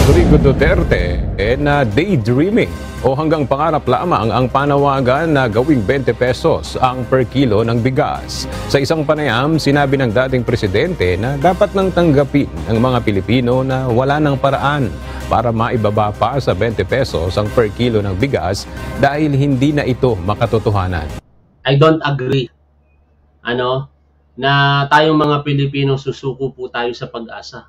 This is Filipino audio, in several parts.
Rodrigo Duterte na daydreaming o hanggang pangarap lamang ang panawagan na gawing 20 pesos ang per kilo ng bigas. Sa isang panayam, sinabi ng dating presidente na dapat nang tanggapin ng mga Pilipino na wala ng paraan para maibaba pa sa 20 pesos ang per kilo ng bigas dahil hindi na ito makatotohanan. I don't agree na tayong mga Pilipino susuko po tayo sa pag-asa.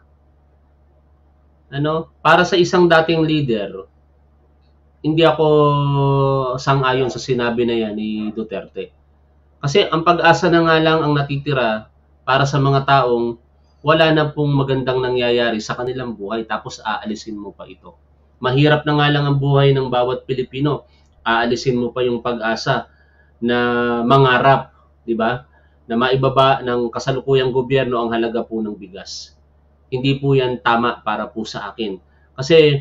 Para sa isang dating leader, hindi ako sang-ayon sa sinabi na yan ni Duterte. Kasi ang pag-asa na nga lang ang natitira para sa mga taong wala na pong magandang nangyayari sa kanilang buhay tapos aalisin mo pa ito. Mahirap na nga lang ang buhay ng bawat Pilipino. Aalisin mo pa yung pag-asa na mangarap, di ba? Na maibaba ng kasalukuyang gobyerno ang halaga po ng bigas. Hindi po yan tama para po sa akin. Kasi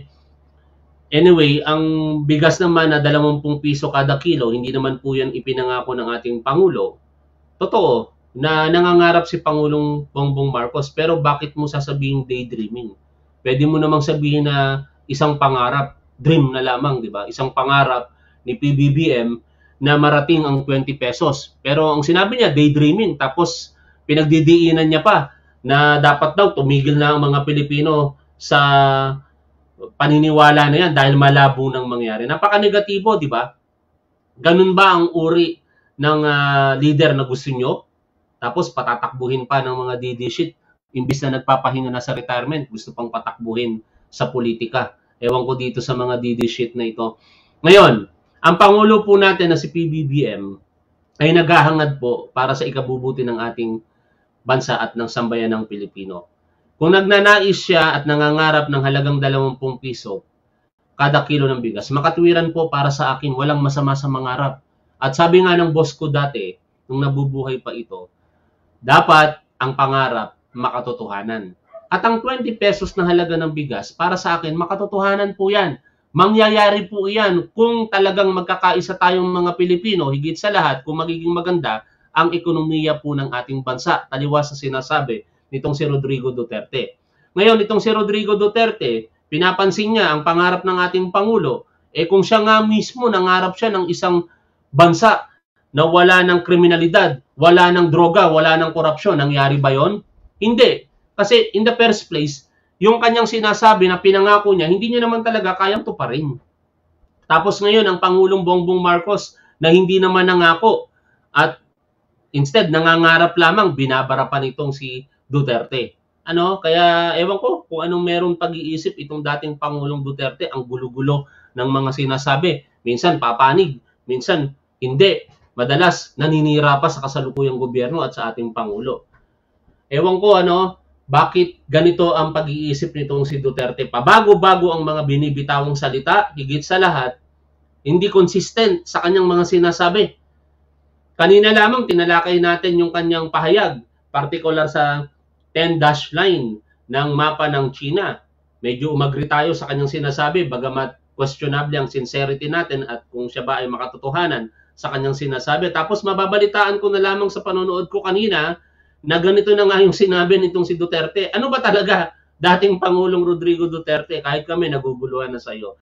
anyway, ang bigas naman na 20 piso kada kilo, hindi naman po yan ipinangako ng ating Pangulo. Totoo na nangangarap si Pangulong Bongbong Marcos, pero bakit mo sasabihin daydreaming? Pwede mo namang sabihin na isang pangarap, dream na lamang, di ba? Isang pangarap ni PBBM na marating ang 20 pesos. Pero ang sinabi niya, daydreaming. Tapos pinagdidiinan niya pa na dapat daw tumigil na ang mga Pilipino sa paniniwala na yan dahil malabo nang mangyari. Napaka-negatibo, di ba? Ganun ba ang uri ng leader na gusto nyo? Tapos patatakbuhin pa ng mga DD shit. Imbis na nagpapahinga na sa retirement, gusto pang patakbuhin sa politika. Ewan ko dito sa mga DD shit na ito. Ngayon, ang Pangulo po natin na si PBBM ay naghahangad po para sa ikabubuti ng ating bansa at ng sambayan ng Pilipino. Kung nagnanais siya at nangangarap ng halagang 20 piso kada kilo ng bigas, makatwiran po para sa akin, walang masama sa mangarap. At sabi nga ng boss ko dati, nung nabubuhay pa ito, dapat ang pangarap makatotohanan. At ang 20 pesos na halaga ng bigas, para sa akin, makatotohanan po yan. Mangyayari po yan kung talagang magkakaisa tayong mga Pilipino, higit sa lahat, kung magiging maganda ang ekonomiya po ng ating bansa, taliwas sa sinasabi nitong si Rodrigo Duterte. Ngayon, itong si Rodrigo Duterte, pinapansin niya ang pangarap ng ating Pangulo, kung siya nga mismo nangarap siya ng isang bansa na wala ng kriminalidad, wala ng droga, wala ng korupsyon, nangyari ba yon? Hindi. Kasi in the first place, yung kanyang sinasabi na pinangako niya, hindi niya naman talaga kayang tuparin. Tapos ngayon, ang Pangulong Bongbong Marcos na hindi naman nangako at instead, nangangarap lamang, binabara pa nitong si Duterte. Kaya ewan ko kung anong merong pag-iisip itong dating Pangulong Duterte, ang gulo-gulo ng mga sinasabi. Minsan papanig, minsan hindi. Madalas naninira pa sa kasalukuyang gobyerno at sa ating Pangulo. Ewan ko bakit ganito ang pag-iisip nitong si Duterte. Pabago-bago ang mga binibitawang salita, higit sa lahat, hindi consistent sa kanyang mga sinasabi. Kanina lamang tinalakay natin yung kanyang pahayag, particular sa 10-dash line ng mapa ng China. Medyo umagri tayo sa kanyang sinasabi, bagamat questionable ang sincerity natin at kung siya ba ay makatotohanan sa kanyang sinasabi. Tapos mababalitaan ko na lamang sa panonood ko kanina na ganito na nga yung sinabi nitong si Duterte. Ano ba talaga dating Pangulong Rodrigo Duterte? Kahit kami naguguluhan na sa iyo.